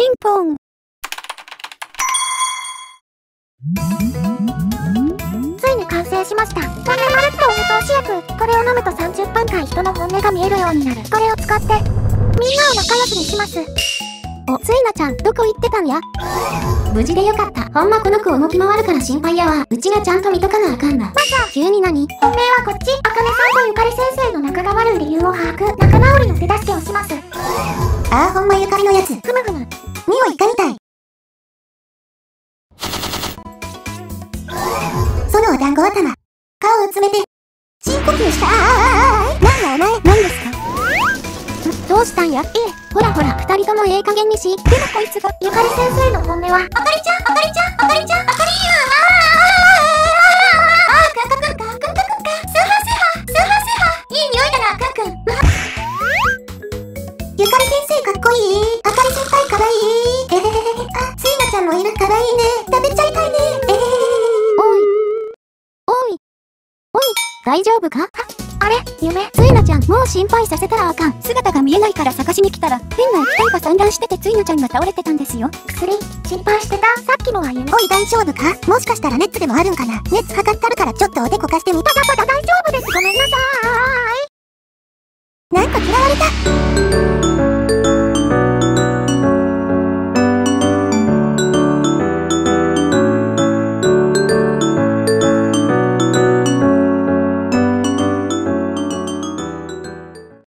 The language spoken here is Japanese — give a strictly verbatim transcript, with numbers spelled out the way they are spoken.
ンポン。 ついに完成しました。本音まるっとお見通し薬。これを飲むとさんじゅっぷんかん人の本音が見えるようになる。これを使ってみんなを仲良しにします。 お、ついなちゃん、どこ行ってたんや？無事でよかった。ほんまこの子動き回るから心配やわ。うちがちゃんと見とかなあかんな。 まさ急に何？ 本命はこっち。あかねさんとゆかり先生の仲が悪い理由を把握。仲直りの手助けをします。 ああ、ほんまゆかりのやつ。 ふむふむ。 匂い嗅ぎたい。そのお団子頭。顔を詰めて、深呼吸したーい。なんだお前、何ですか？ どうしたんや？ええ、ほらほら、二人ともええ加減にし。 でもこいつが、ゆかり先生の本音は、あかりちゃん、あかりちゃん、あかりちゃん、あかりーあーあーあーあーあーあーくんかくんか、くんかくんか、スーハーセハ、スーハーセハ、いい匂いだな、くんくん。 ゆかり先生かっこいい。あかり先輩かわいい。えへへへ。あ、ついなちゃんもいる。かわいいね。食べちゃいたいね。えへへへ。 おい。おい。おい、大丈夫か？ あれ夢？ ついなちゃん、もう心配させたらあかん。姿が見えないから探しに来たら、変な液体が散乱しててついなちゃんが倒れてたんですよ。 薬、心配してた。さっきのは夢。 おい、大丈夫か？もしかしたら熱でもあるんかな。熱測ったるからちょっとおでこ貸してみた。 ただただ大丈夫です。ごめんなさーい。 なんか嫌われた。